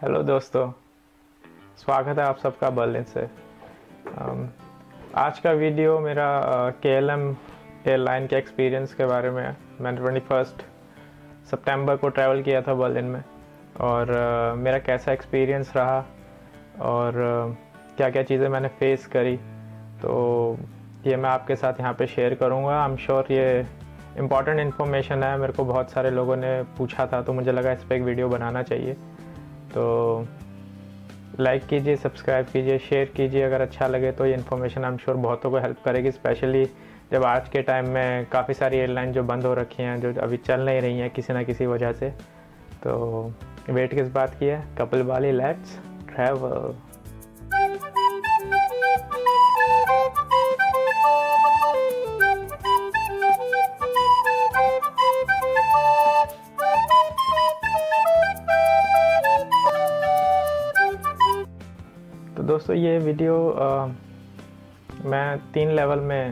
Hello दोस्तों, स्वागत है आप सबका बर्लिन से। आज का वीडियो मेरा KLM एयरलाइन के एक्सपीरियंस के बारे में है। मैंने 21 सितंबर को ट्रैवल किया था बर्लिन में और मेरा कैसा एक्सपीरियंस रहा और क्या क्या चीज़ें मैंने फेस करी, तो ये मैं आपके साथ यहाँ पे शेयर करूँगा। आई एम श्योर ये इम्पॉर्टेंट इन्फॉर्मेशन है। मेरे को बहुत सारे लोगों ने पूछा था, तो मुझे लगा इस पर एक वीडियो बनाना चाहिए। तो लाइक कीजिए, सब्सक्राइब कीजिए, शेयर कीजिए। अगर अच्छा लगे तो ये इन्फॉर्मेशन आई एम श्योर बहुतों को हेल्प करेगी, स्पेशली जब आज के टाइम में काफ़ी सारी एयरलाइन जो बंद हो रखी हैं, जो अभी चल नहीं रही हैं किसी ना किसी वजह से। तो वेट किस बात की है, कपिल बाली, लेट्स ट्रैवल। तो दोस्तों ये वीडियो मैं 3 लेवल में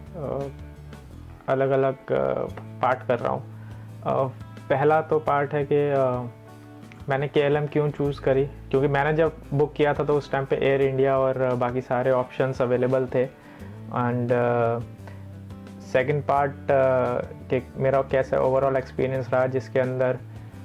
अलग अलग पार्ट कर रहा हूँ। पहला तो पार्ट है कि मैंने KLM क्यों चूज़ करी, क्योंकि मैंने जब बुक किया था तो उस टाइम पे एयर इंडिया और बाकी सारे ऑप्शंस अवेलेबल थे। एंड सेकंड पार्ट कि मेरा कैसा ओवरऑल एक्सपीरियंस रहा, जिसके अंदर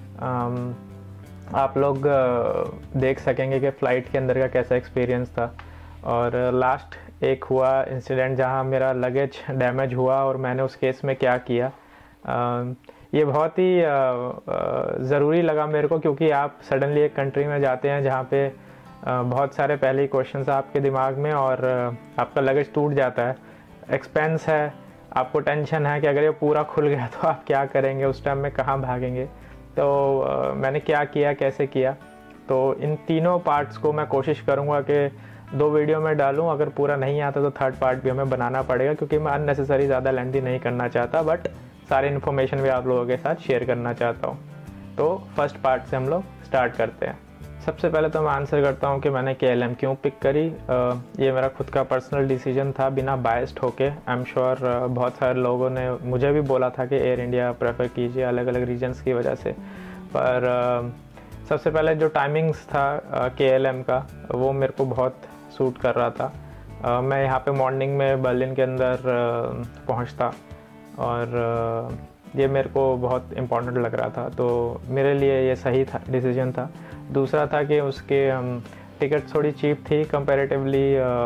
आप लोग देख सकेंगे कि फ़्लाइट के अंदर का कैसा एक्सपीरियंस था। और लास्ट एक हुआ इंसिडेंट जहां मेरा लगेज डैमेज हुआ और मैंने उस केस में क्या किया। ये बहुत ही ज़रूरी लगा मेरे को, क्योंकि आप सडनली एक कंट्री में जाते हैं जहां पे बहुत सारे पहले ही क्वेश्चंस आपके दिमाग में और आपका लगेज टूट जाता है, एक्सपेंस है, आपको टेंशन है कि अगर ये पूरा खुल गया तो आप क्या करेंगे, उस टाइम में कहाँ भागेंगे। तो मैंने क्या किया, कैसे किया, तो इन तीनों पार्ट्स को मैं कोशिश करूँगा कि 2 वीडियो में डालूँ। अगर पूरा नहीं आता तो थर्ड पार्ट भी हमें बनाना पड़ेगा, क्योंकि मैं अननेसेसरी ज़्यादा लेंथी नहीं करना चाहता, बट सारी इन्फॉर्मेशन भी आप लोगों के साथ शेयर करना चाहता हूँ। तो फर्स्ट पार्ट से हम लोग स्टार्ट करते हैं। सबसे पहले तो मैं आंसर करता हूँ कि मैंने KLM क्यों पिक करी। ये मेरा खुद का पर्सनल डिसीजन था, बिना बायस्ड होके। आई एम श्योर बहुत सारे लोगों ने मुझे भी बोला था कि एयर इंडिया प्रेफर कीजिए अलग अलग रीजन्स की वजह से। पर सबसे पहले जो टाइमिंग्स था KLM का, वो मेरे को बहुत सूट कर रहा था। मैं यहाँ पे मॉर्निंग में बर्लिन के अंदर पहुँचता और ये मेरे को बहुत इम्पोर्टेंट लग रहा था, तो मेरे लिए ये सही था, डिसीजन था। दूसरा था कि उसके टिकट थोड़ी चीप थी कंपैरेटिवली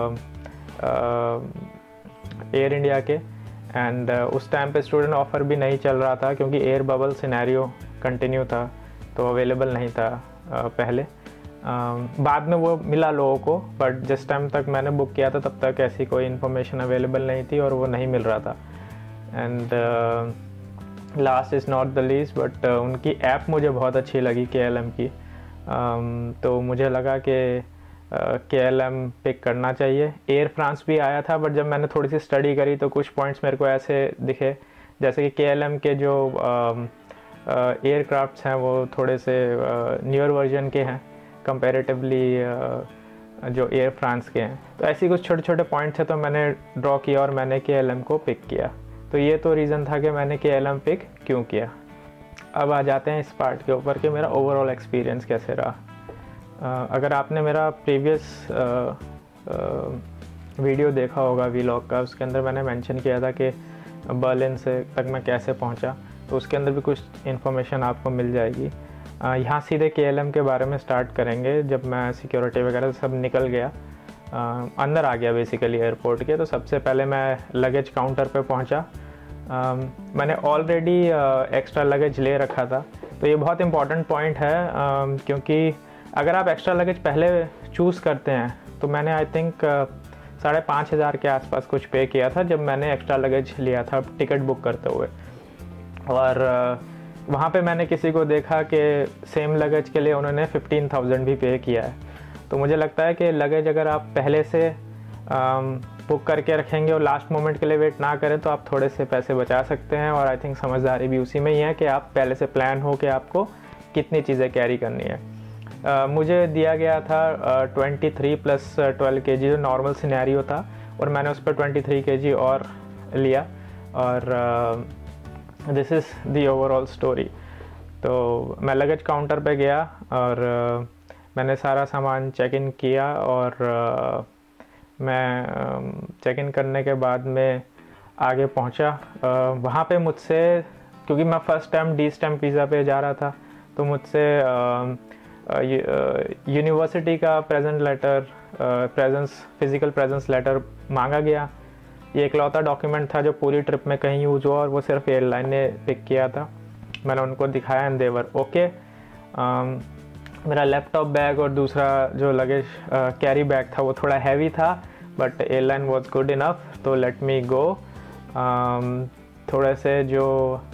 एयर इंडिया के। एंड उस टाइम पे स्टूडेंट ऑफ़र भी नहीं चल रहा था, क्योंकि एयर बबल सिनेरियो कंटिन्यू था, तो अवेलेबल नहीं था पहले। बाद में वो मिला लोगों को, बट जिस टाइम तक मैंने बुक किया था तब तक ऐसी कोई इन्फॉर्मेशन अवेलेबल नहीं थी और वो नहीं मिल रहा था। And last is not the least, but उनकी ऐप मुझे बहुत अच्छी लगी KLM की। तो मुझे लगा कि KLM पिक करना चाहिए। एयर फ्रांस भी आया था, बट जब मैंने थोड़ी सी स्टडी करी तो कुछ पॉइंट्स मेरे को ऐसे दिखे, जैसे कि KLM के जो एयरक्राफ्ट्स हैं वो थोड़े से न्यूअर वर्जन के हैं कंपैरेटिवली जो एयर फ्रांस के हैं। तो ऐसी कुछ छोटे छोटे पॉइंट्स हैं, तो मैंने ड्रॉ किया और मैंने KLM को पिक किया। तो ये तो रीज़न था कि मैंने KLM पिक क्यों किया। अब आ जाते हैं इस पार्ट के ऊपर कि मेरा ओवरऑल एक्सपीरियंस कैसे रहा। अगर आपने मेरा प्रीवियस वीडियो देखा होगा व्लॉग का, उसके अंदर मैंने मेंशन किया था कि बर्लिन से तक मैं कैसे पहुंचा, तो उसके अंदर भी कुछ इन्फॉर्मेशन आपको मिल जाएगी। यहाँ सीधे KLM के बारे में स्टार्ट करेंगे। जब मैं सिक्योरिटी वगैरह सब निकल गया, अंदर आ गया बेसिकली एयरपोर्ट के, तो सबसे पहले मैं लगेज काउंटर पे पहुँचा। मैंने ऑलरेडी एक्स्ट्रा लगेज ले रखा था, तो ये बहुत इम्पॉर्टेंट पॉइंट है, क्योंकि अगर आप एक्स्ट्रा लगेज पहले चूज़ करते हैं, तो मैंने आई थिंक 5,500 के आसपास कुछ पे किया था जब मैंने एक्स्ट्रा लगेज लिया था टिकट बुक करते हुए। और वहाँ पे मैंने किसी को देखा कि सेम लगेज के लिए उन्होंने 15,000 भी पे किया है। तो मुझे लगता है कि लगेज अगर आप पहले से बुक करके रखेंगे और लास्ट मोमेंट के लिए वेट ना करें, तो आप थोड़े से पैसे बचा सकते हैं। और आई थिंक समझदारी भी उसी में ही है कि आप पहले से प्लान हो कि आपको कितनी चीज़ें कैरी करनी है। मुझे दिया गया था 23 + 12 kg जो नॉर्मल सिनेरियो था, और मैंने उस पर 23 kg और लिया। और this is the overall story. तो मैं लगेज काउंटर पे गया और मैंने सारा सामान चेक इन किया और मैं चेक इन करने के बाद में आगे पहुंचा। वहाँ पे मुझसे, क्योंकि मैं first time D stamp visa पे जा रहा था, तो मुझसे यूनिवर्सिटी का फिज़िकल प्रेजेंस लेटर मांगा गया। ये इकलौता डॉक्यूमेंट था जो पूरी ट्रिप में कहीं यूज़ हुआ और वो सिर्फ एयरलाइन ने पिक किया था। मैंने उनको दिखाया एंड देवर ओके। मेरा लैपटॉप बैग और दूसरा जो लगेज कैरी बैग था वो थोड़ा हैवी था, but airline was good enough to let me go. थोड़े से जो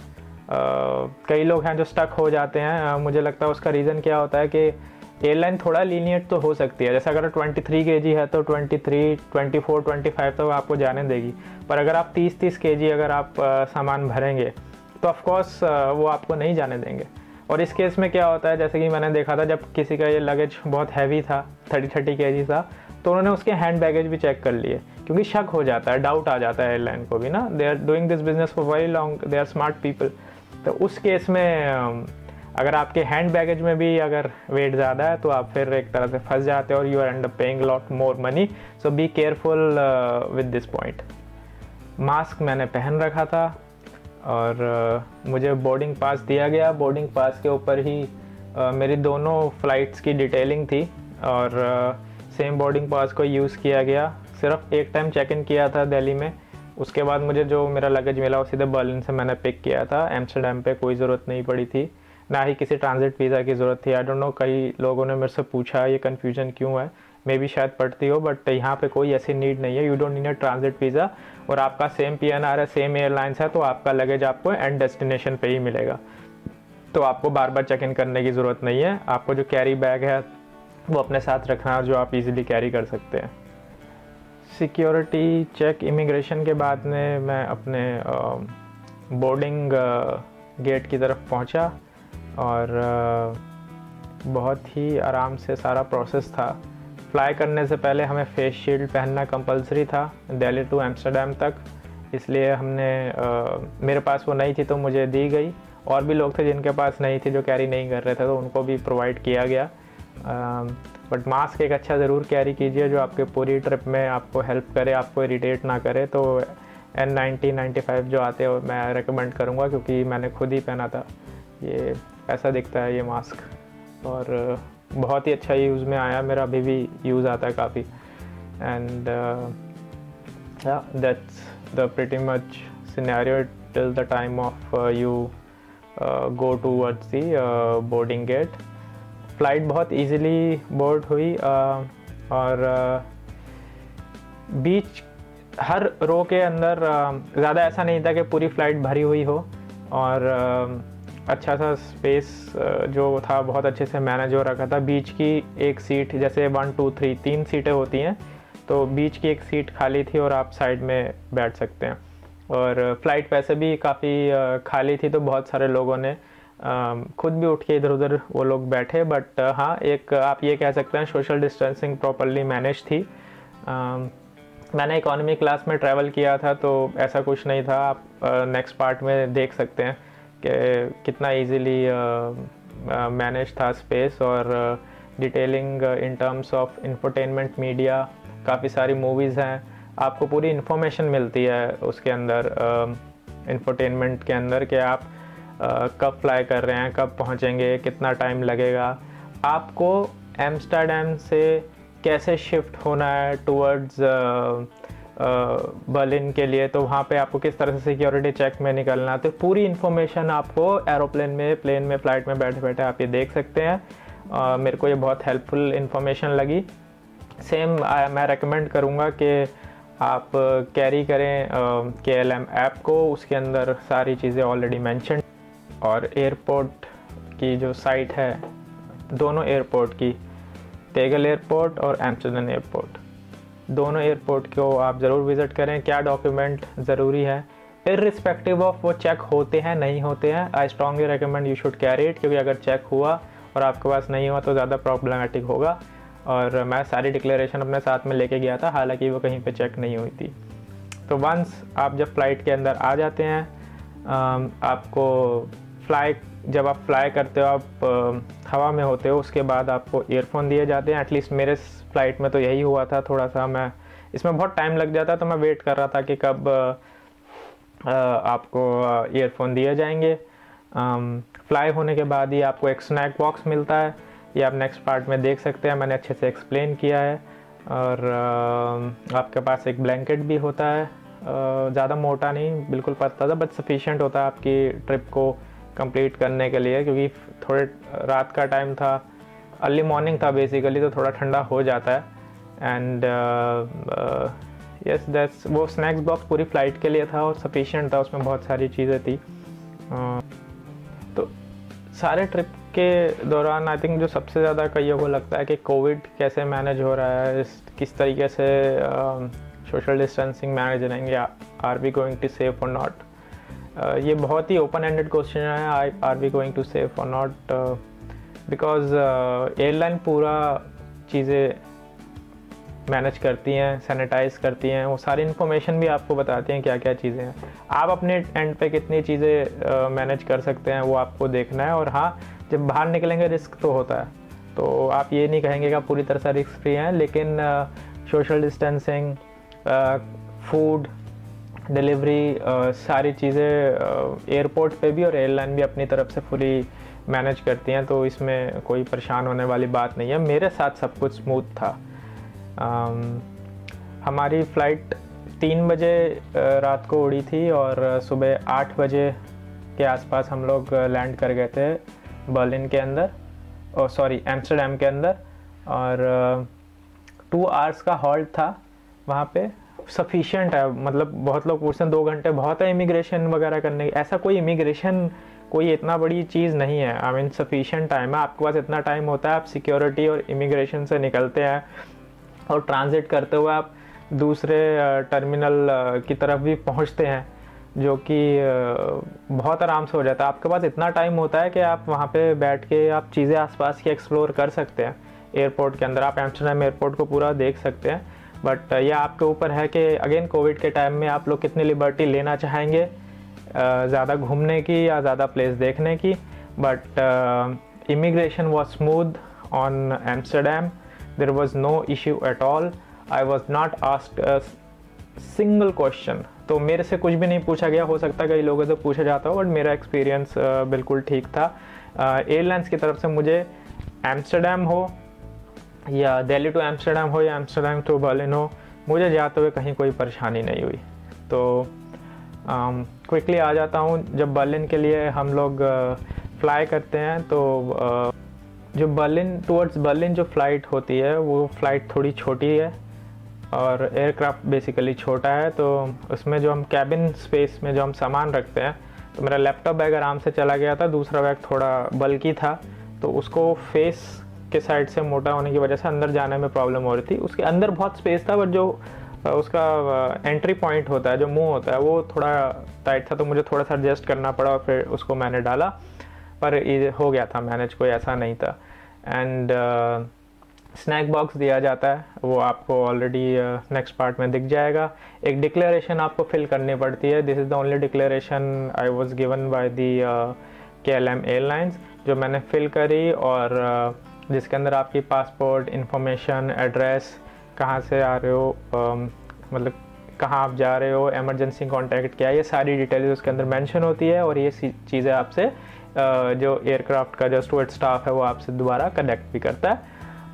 कई लोग हैं जो स्टक हो जाते हैं, मुझे लगता है उसका रीज़न क्या होता है कि एयरलाइन थोड़ा लीनियंट तो हो सकती है। जैसे अगर 23 kg है तो 23, 24, 25 तो आपको जाने देगी, पर अगर आप 30 kg अगर आप सामान भरेंगे तो ऑफकोर्स वो आपको नहीं जाने देंगे। और इस केस में क्या होता है, जैसे कि मैंने देखा था जब किसी का ये लगेज बहुत हैवी था, 30 kg था, तो उन्होंने उसके हैंड बैगेज भी चेक कर लिए, क्योंकि शक हो जाता है, डाउट आ जाता है एयरलाइन को भी ना। They are doing this business for very long, they are smart people. तो उस केस में अगर आपके हैंड बैगेज में भी अगर वेट ज़्यादा है तो आप फिर एक तरह से फंस जाते हो और you are end up paying lot more money. So be careful with this point. Mask मैंने पहन रखा था और मुझे बोर्डिंग पास दिया गया। बोर्डिंग पास के ऊपर ही मेरी दोनों फ़्लाइट्स की डिटेलिंग थी और सेम बोर्डिंग पास को यूज़ किया गया। सिर्फ एक टाइम चेक इन किया था दिल्ली में, उसके बाद मुझे जो मेरा लगेज मिला वो सीधे बर्लिन से मैंने पिक किया था। एम्स्टर्डम पे कोई ज़रूरत नहीं पड़ी थी, ना ही किसी ट्रांजिट वीज़ा की ज़रूरत थी। आई डोंट नो, कई लोगों ने मेरे से पूछा ये कन्फ्यूजन क्यों है, मे भी शायद पड़ती हो, बट यहाँ पे कोई ऐसी नीड नहीं है। You don't need a transit visa और आपका सेम PNR है, सेम एयरलाइंस है, तो आपका लगेज आपको एंड डेस्टिनेशन पे ही मिलेगा। तो आपको बार बार चेक इन करने की ज़रूरत नहीं है। आपको जो कैरी बैग है वो अपने साथ रखना, जो आप इजीली कैरी कर सकते हैं। सिक्योरिटी चेक इमिग्रेशन के बाद में मैं अपने बोर्डिंग गेट की तरफ पहुंचा और बहुत ही आराम से सारा प्रोसेस था। फ्लाई करने से पहले हमें फेस शील्ड पहनना कंपलसरी था दिल्ली टू एम्स्टर्डम तक, इसलिए हमने मेरे पास वो नहीं थी तो मुझे दी गई। और भी लोग थे जिनके पास नहीं थी, जो कैरी नहीं कर रहे थे, तो उनको भी प्रोवाइड किया गया। बट मास्क एक अच्छा ज़रूर कैरी कीजिए जो आपके पूरी ट्रिप में आपको हेल्प करे, आपको इरिटेट ना करे। तो N90, 95 जो आते हैं मैं रेकमेंड करूँगा, क्योंकि मैंने खुद ही पहना था। ये ऐसा दिखता है ये मास्क और बहुत ही अच्छा यूज़ में आया, मेरा अभी भी यूज़ आता है काफ़ी। And that's the pretty much scenario till the time of you go towards the boarding gate. Flight बहुत इजीली बोर्ड हुई और बीच हर रो के अंदर ज़्यादा ऐसा नहीं था कि पूरी फ़्लाइट भरी हुई हो, और अच्छा सा स्पेस जो था बहुत अच्छे से मैनेज हो रखा था। बीच की एक सीट, जैसे 1, 2, 3 3 सीटें होती हैं, तो बीच की एक सीट खाली थी और आप साइड में बैठ सकते हैं। और फ़्लाइट वैसे भी काफ़ी खाली थी, तो बहुत सारे लोगों ने खुद भी उठ के इधर उधर वो लोग बैठे। बट हाँ, एक आप ये कह सकते हैं सोशल डिस्टेंसिंग प्रॉपर्ली मैनेज थी। मैंने इकोनॉमी क्लास में ट्रैवल किया था तो ऐसा कुछ नहीं था। आप नेक्स्ट पार्ट में देख सकते हैं कि कितना इजीली मैनेज था स्पेस और detailing in terms of infotainment media. काफ़ी सारी मूवीज़ हैं, आपको पूरी इन्फॉर्मेशन मिलती है उसके अंदर, इंफोटेनमेंट के अंदर, कि आप कब फ्लाई कर रहे हैं, कब पहुंचेंगे, कितना टाइम लगेगा, आपको एम्स्टर्डम से कैसे शिफ्ट होना है टूवर्ड्स बर्लिन के लिए, तो वहाँ पे आपको किस तरह से सिक्योरिटी चेक में निकलना है। तो पूरी इन्फॉर्मेशन आपको एरोप्लेन में, प्लेन में, फ़्लाइट में बैठे बैठे आप ये देख सकते हैं। मेरे को ये बहुत हेल्पफुल इन्फॉर्मेशन लगी। सेम मैं रेकमेंड करूँगा कि आप कैरी करें KLM ऐप को, उसके अंदर सारी चीज़ें ऑलरेडी मेंशन। और एयरपोर्ट की जो साइट है, दोनों एयरपोर्ट की, टेगल एयरपोर्ट और एम्स्टर्डम एयरपोर्ट, दोनों एयरपोर्ट को आप ज़रूर विज़िट करें। क्या डॉक्यूमेंट ज़रूरी है, इर्रिस्पेक्टिव ऑफ वो चेक होते हैं नहीं होते हैं, I strongly recommend you should carry it, क्योंकि अगर चेक हुआ और आपके पास नहीं हुआ तो ज़्यादा प्रॉब्लमेटिक होगा। और मैं सारी डिक्लेरेशन अपने साथ में लेके गया था, हालांकि वो कहीं पे चेक नहीं हुई थी। तो वंस आप जब फ़्लाइट के अंदर आ जाते हैं, आपको फ्लाई जब आप फ्लाई करते हो, आप हवा में होते हो, उसके बाद आपको ईयरफोन दिए जाते हैं। एटलीस्ट मेरे फ़्लाइट में तो यही हुआ था। थोड़ा सा मैं इसमें बहुत टाइम लग जाता, तो मैं वेट कर रहा था कि कब आपको ईयरफोन दिए जाएंगे। फ्लाई होने के बाद ही आपको एक स्नैक बॉक्स मिलता है, ये आप नेक्स्ट पार्ट में देख सकते हैं, मैंने अच्छे से एक्सप्लेन किया है। और आपके पास एक ब्लैंकेट भी होता है, ज़्यादा मोटा नहीं, बिल्कुल पतला सा, बट सफिशिएंट होता है आपकी ट्रिप को कंप्लीट करने के लिए, क्योंकि थोड़े रात का टाइम था, अर्ली मॉर्निंग था बेसिकली, तो थोड़ा ठंडा हो जाता है। एंड यस दैट्स, वो स्नैक्स बॉक्स पूरी फ़्लाइट के लिए था और सफिशिएंट था, उसमें बहुत सारी चीज़ें थी। तो सारे ट्रिप के दौरान आई थिंक जो सबसे ज़्यादा कईयों को लगता है कि कोविड कैसे मैनेज हो रहा है, किस तरीके से सोशल डिस्टेंसिंग मैनेज रहेंगे, are we going to safe or not. ये बहुत ही ओपन एंडेड क्वेश्चन है, are we going to safe or not, because airline पूरा चीज़ें मैनेज करती हैं, सैनिटाइज करती हैं, वो सारी इन्फॉर्मेशन भी आपको बताती हैं क्या क्या चीज़ें हैं। आप अपने एंड पे कितनी चीज़ें मैनेज कर सकते हैं वो आपको देखना है। और हाँ, जब बाहर निकलेंगे रिस्क तो होता है, तो आप ये नहीं कहेंगे कि आप पूरी तरह से रिस्क फ्री हैं, लेकिन सोशल डिस्टेंसिंग, फूड डिलीवरी, सारी चीज़ें एयरपोर्ट पे भी और एयरलाइन भी अपनी तरफ से फुली मैनेज करती हैं, तो इसमें कोई परेशान होने वाली बात नहीं है। मेरे साथ सब कुछ स्मूथ था। हमारी फ़्लाइट 3 बजे रात को उड़ी थी और सुबह 8 बजे के आसपास हम लोग लैंड कर गए थे बर्लिन के अंदर, और सॉरी एम्स्टर्डम के अंदर। और 2 आवर्स का हॉल्ट था वहाँ पे, सफिशिएंट है। मतलब बहुत लोग पूछते हैं 2 घंटे बहुत है इमिग्रेशन वगैरह करने की, ऐसा कोई इमिग्रेशन कोई इतना बड़ी चीज़ नहीं है। आई मीन सफिशिएंट टाइम है, आपके पास इतना टाइम होता है, आप सिक्योरिटी और इमिग्रेशन से निकलते हैं और ट्रांजिट करते हुए आप दूसरे टर्मिनल की तरफ भी पहुंचते हैं, जो कि बहुत आराम से हो जाता है। आपके पास इतना टाइम होता है कि आप वहाँ पे बैठ के आप चीज़ें आसपास की एक्सप्लोर कर सकते हैं। एयरपोर्ट के अंदर आप एम्स्टर्डम एयरपोर्ट को पूरा देख सकते हैं, बट यह आपके ऊपर है कि अगेन कोविड के टाइम में आप लोग कितनी लिबर्टी लेना चाहेंगे, ज़्यादा घूमने की या ज़्यादा प्लेस देखने की। But immigration was smooth on Amsterdam, there was no issue at all, I was not asked a single question। तो मेरे से कुछ भी नहीं पूछा गया, हो सकता है कई लोगों से पूछा जाता हो, बट मेरा एक्सपीरियंस बिल्कुल ठीक था। एयरलाइंस की तरफ से मुझे एम्स्टर्डम हो या दिल्ली टू एम्स्टर्डम हो या एम्स्टर्डम टू बर्लिन हो, मुझे जाते हुए कहीं कोई परेशानी नहीं हुई। तो क्विकली आ जाता हूँ, जब बर्लिन के लिए हम लोग फ्लाई करते हैं, तो जो बर्लिन टुवर्ड्स बर्लिन जो फ़्लाइट होती है, वो फ़्लाइट थोड़ी छोटी है और एयरक्राफ्ट बेसिकली छोटा है। तो उसमें जो हम कैबिन स्पेस में जो हम सामान रखते हैं, तो मेरा लैपटॉप बैग आराम से चला गया था, दूसरा बैग थोड़ा बल्कि था, तो उसको फेस के साइड से मोटा होने की वजह से अंदर जाने में प्रॉब्लम हो रही थी। उसके अंदर बहुत स्पेस था, बट जो उसका एंट्री पॉइंट होता है, जो मुंह होता है, वो थोड़ा टाइट था, तो मुझे थोड़ा सा एडजस्ट करना पड़ा और फिर उसको मैंने डाला, पर ये हो गया था मैनेज, कोई ऐसा नहीं था। एंड स्नैक बॉक्स दिया जाता है, वो आपको ऑलरेडी नेक्स्ट पार्ट में दिख जाएगा। एक डिक्लेरेशन आपको फिल करनी पड़ती है, this is the only declaration I was given by the KLM airlines, जो मैंने फिल करी, और जिसके अंदर आपकी पासपोर्ट इन्फॉर्मेशन, एड्रेस, कहाँ से आ रहे हो, मतलब कहाँ आप जा रहे हो, एमरजेंसी कॉन्टैक्ट क्या है, ये सारी डिटेल्स उसके अंदर मेंशन होती है। और ये चीज़ें आपसे जो एयरक्राफ्ट का जो स्टुअर्ड स्टाफ है वो आपसे दोबारा कनेक्ट भी करता है।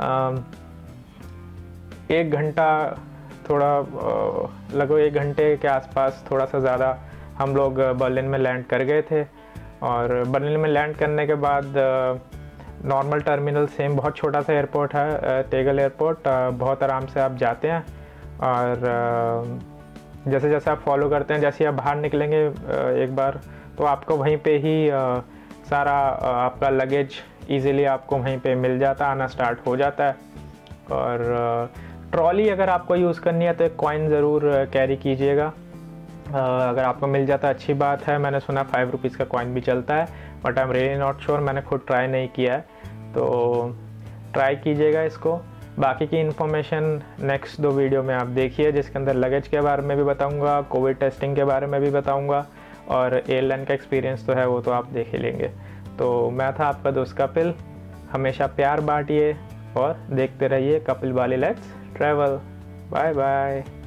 1 घंटा थोड़ा लगभग 1 घंटे के आसपास, थोड़ा सा ज़्यादा, हम लोग बर्लिन में लैंड कर गए थे। और बर्लिन में लैंड करने के बाद नॉर्मल टर्मिनल सेम, बहुत छोटा सा एयरपोर्ट है टेगल एयरपोर्ट, बहुत आराम से आप जाते हैं। और जैसे जैसे आप फॉलो करते हैं, जैसे आप बाहर निकलेंगे एक बार, तो आपको वहीं पे ही सारा आपका लगेज इजीली आपको वहीं पे मिल जाता, आना स्टार्ट हो जाता है। और ट्रॉली अगर आपको यूज़ करनी है तो एक कॉइन ज़रूर कैरी कीजिएगा, अगर आपको मिल जाता है अच्छी बात है। मैंने सुना 5 रुपीज़ का कॉइन भी चलता है, but I am really not sure, मैंने खुद ट्राई नहीं किया है, तो ट्राई कीजिएगा इसको। बाकी की इन्फॉर्मेशन नेक्स्ट 2 वीडियो में आप देखिए, जिसके अंदर लगेज के बारे में भी बताऊंगा, कोविड टेस्टिंग के बारे में भी बताऊंगा, और एयरलाइन का एक्सपीरियंस तो है वो तो आप देख ही लेंगे। तो मैं था आपका दोस्त कपिल। हमेशा प्यार बांटिए और देखते रहिए कपिल वाली लेट्स ट्रैवल। Bye bye.